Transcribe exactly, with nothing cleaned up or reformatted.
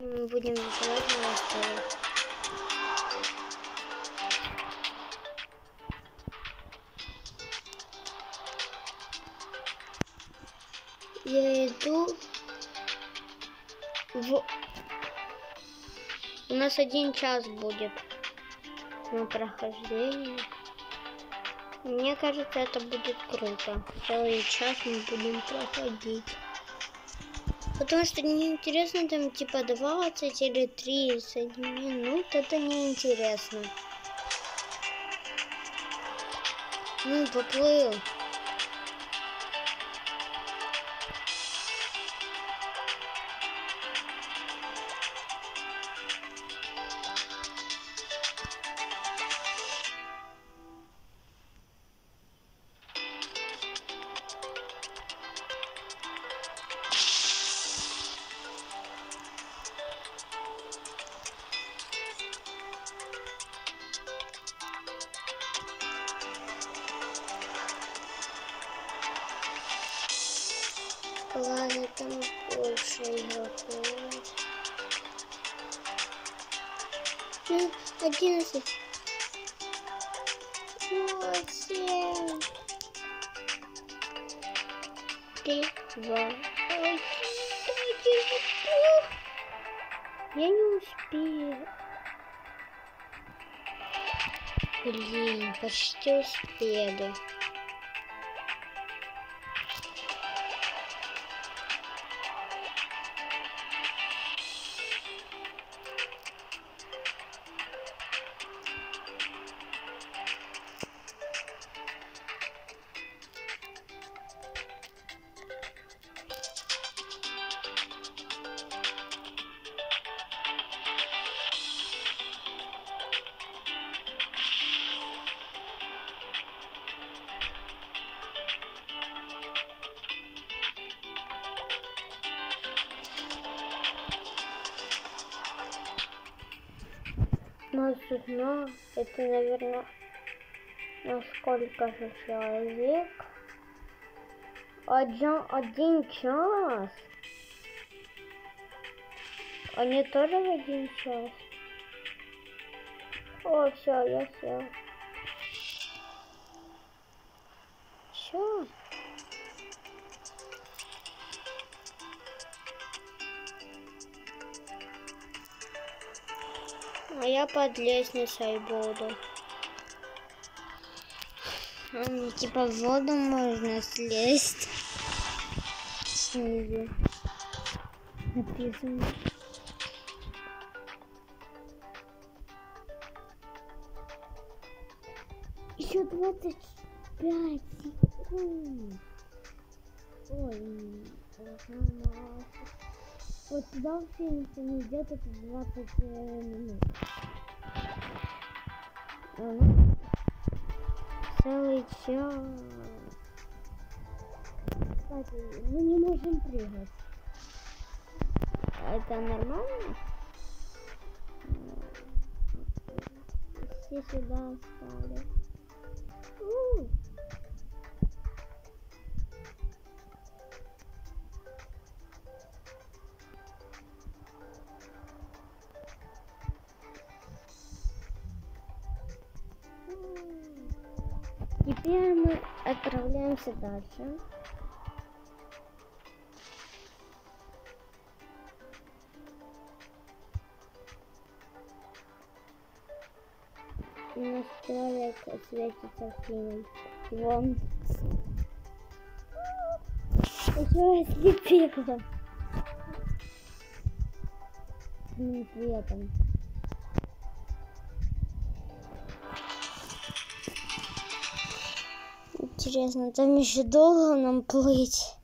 Мы будем вызывать новостей. Я иду в... У нас один час будет на прохождение. Мне кажется, это будет круто. Целый час мы будем проходить. Потому что неинтересно там типа двадцать или тридцать минут. Это неинтересно. Ну, поплыл. Ладно, там больше игроков. Ну, одиннадцать. Восемь. Три, два, один, один. Я не успею. Блин, почти успели. Но судно, это, наверное, на сколько же человек? Один, один час? Они тоже в один час? О, все, я сел. Все. А я под лестницей буду. А, типа в воду можно слезть. Снизу написано. Еще двадцать пять секунд. Ой, мало. Вот туда вообще никто не идет, это двадцать минут. Ага. Целый час. Кстати, мы не можем прыгать. Это нормально? Все сюда стали. У-у-у. Теперь мы отправляемся дальше. У нас человек светится синим. Вон. Еще ослепила. Синим цветом. Интересно, там еще долго нам плыть?